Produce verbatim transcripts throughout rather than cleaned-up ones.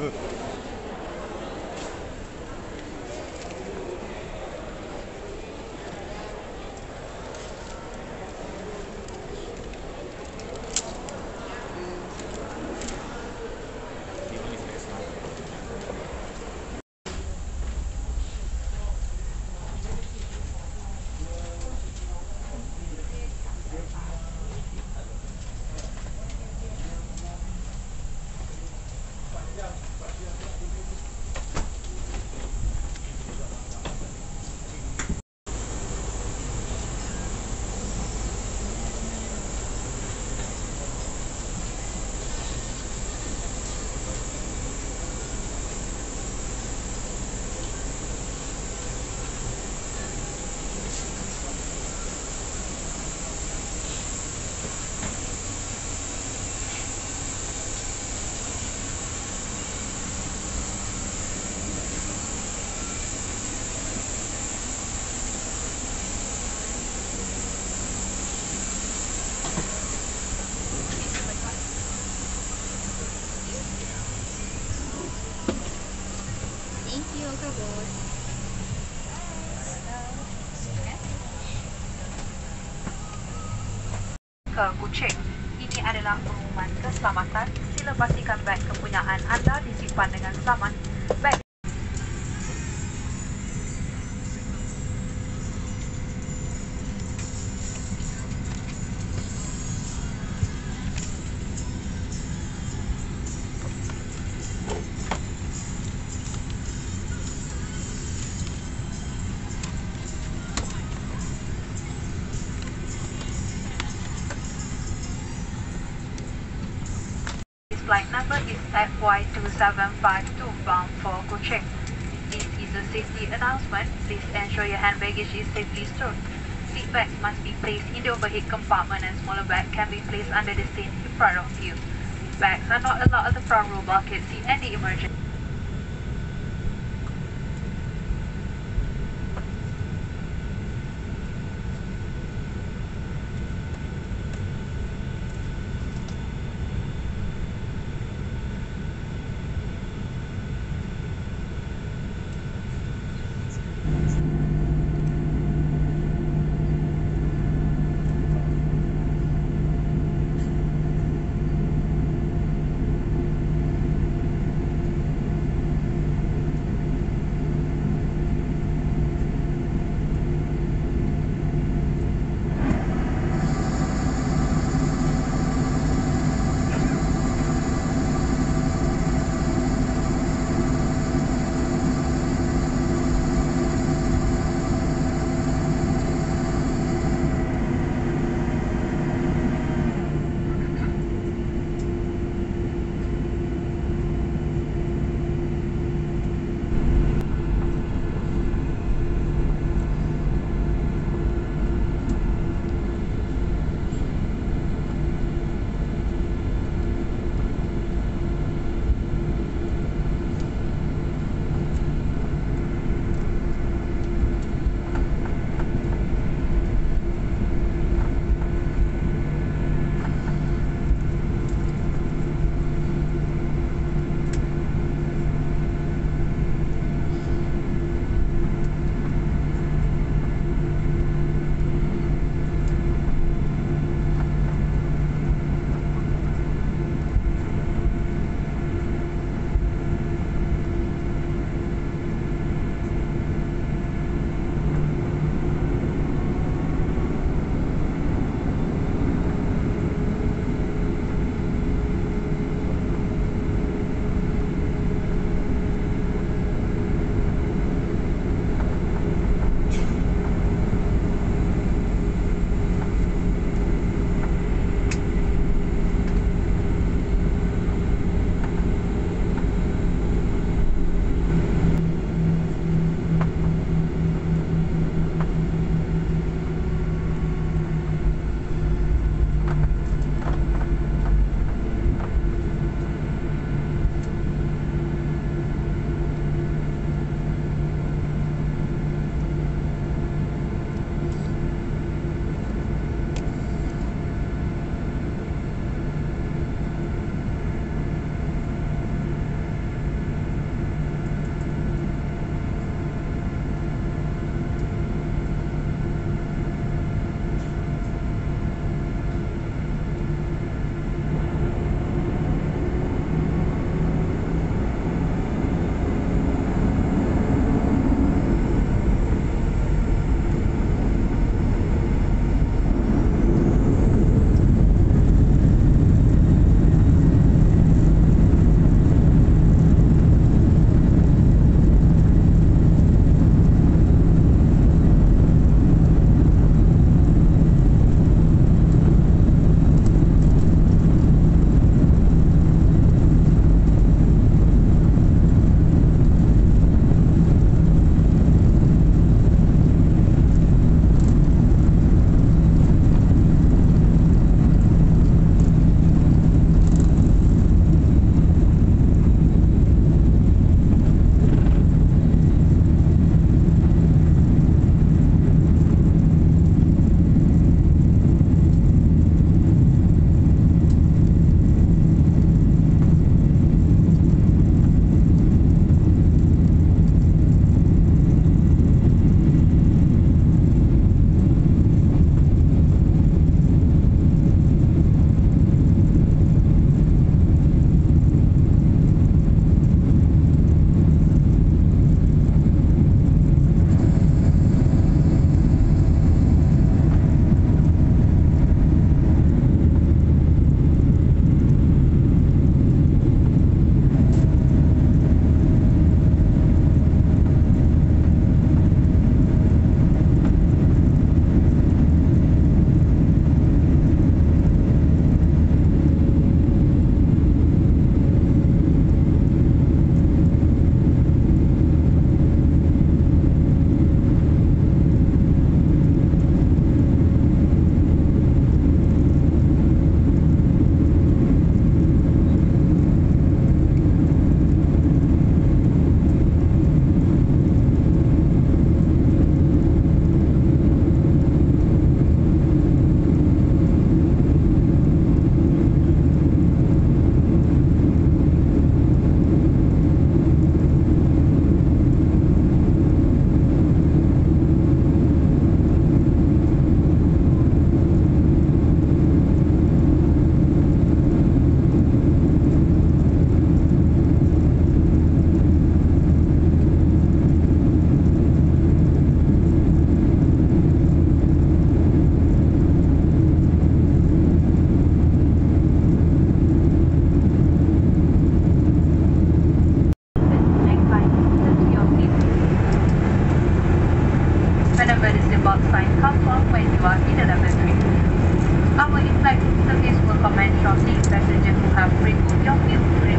Ke Kuching. Ini adalah pengumuman keselamatan. Sila pastikan beg kepunyaan anda disimpan dengan selamat. Beg flight number is F Y two seven five two bound for Kuching. This is a safety announcement. Please ensure your hand baggage is safely stored. Seat bags must be placed in the overhead compartment and smaller bags can be placed under the seat in front of you. Bags are not allowed at the front row bulkhead seat and the emergency.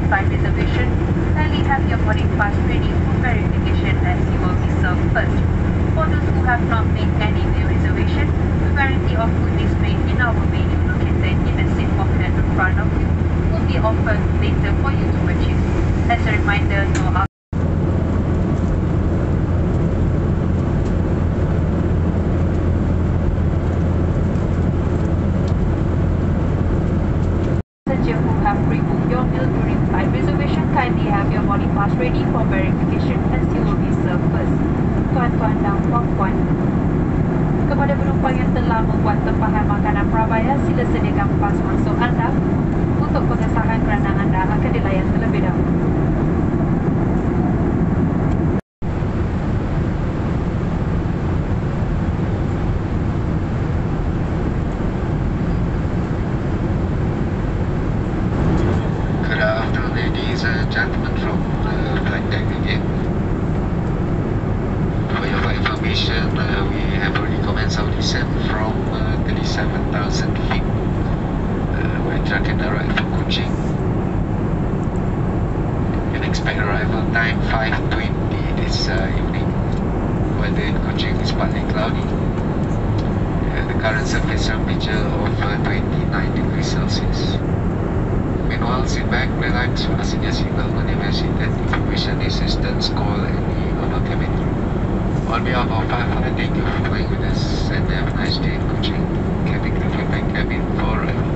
flight reservation, kindly have your boarding pass ready for verification as you will be served first. For those who have not made any meal reservation, the variety of food displayed in our menu located in the seat pocket in front of you will be offered later for you to purchase. As a reminder, no alcohol. Passengers who have pre-booked your meal during flight reservation, kindly have your boarding pass ready for verification as you will be served first. Tuan-tuan dan puan-puan, kepada penumpang yang telah membuat tempahan makanan prabaya, sila sediakan pas masuk anda. Untuk pengesahan kerana anda akan dilayan terlebih dahulu. Good afternoon, ladies and gentlemen from the flight deck again. For your information, uh, we have already commenced our descent from uh, thirty-seven thousand feet. Uh, we're tracking direct for Kuching. You can expect arrival time five twenty this uh, evening. Weather in Kuching is partly cloudy. Uh, the current surface temperature of uh, twenty-nine degrees Celsius. Meanwhile, sit back, relax, fasten your seatbelt whenever seated. Information assistance, call any of our cabin crew. On behalf of Firefly, thank you for flying with us and have a nice day in Kuching. Cabin crew, get back cabin for arrival.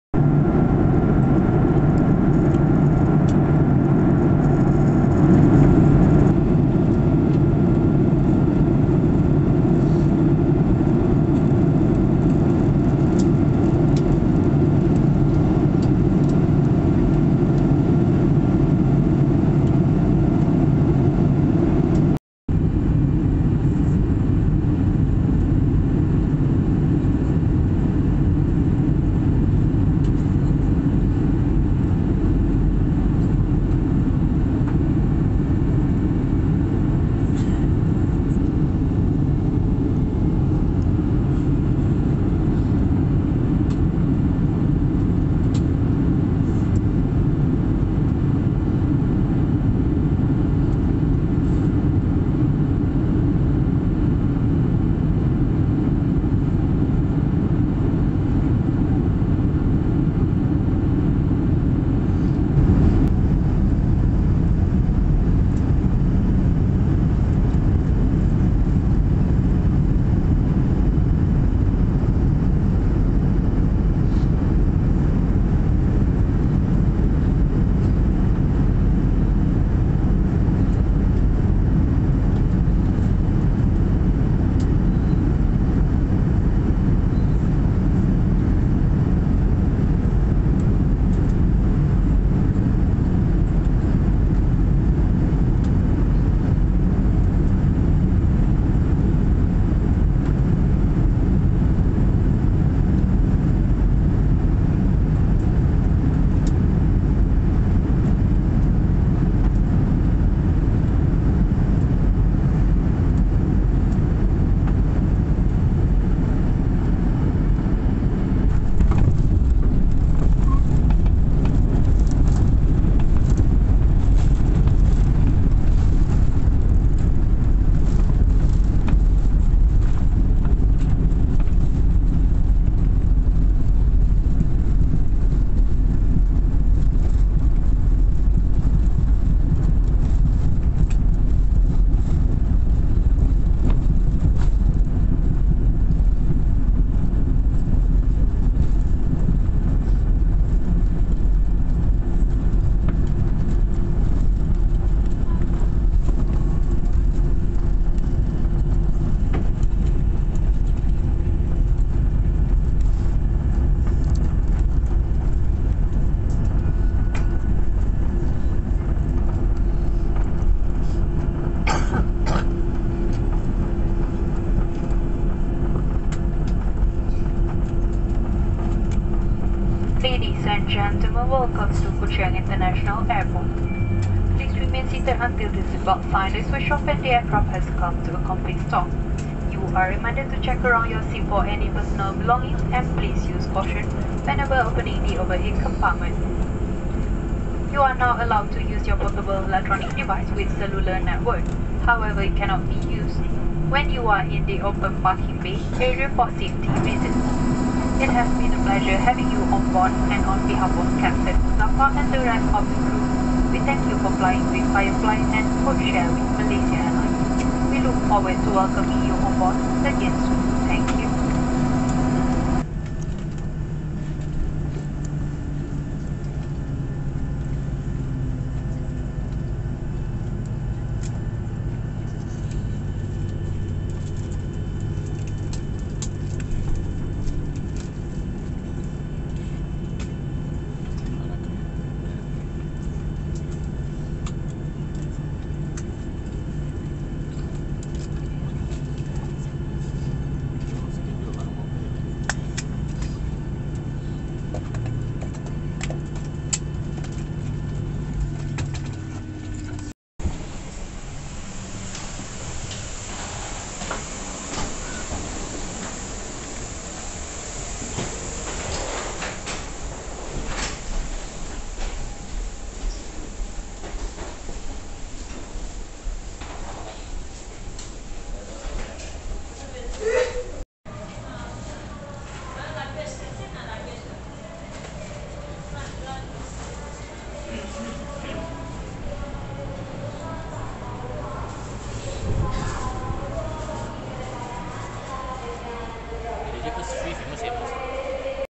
Ladies and gentlemen, welcome to Kuching International Airport. Please remain seated until the seatbelt sign is switched off and the aircraft has come to a complete stop. You are reminded to check around your seat for any personal belongings and please use caution whenever opening the overhead compartment. You are now allowed to use your portable electronic device with cellular network. However, it cannot be used when you are in the open parking bay area for safety reasons. It has been a pleasure having you on board, and on behalf of Captain Muzaffar and the rest of the crew, we thank you for flying with Firefly and code share with Malaysia Airlines. We look forward to welcoming you on board again soon.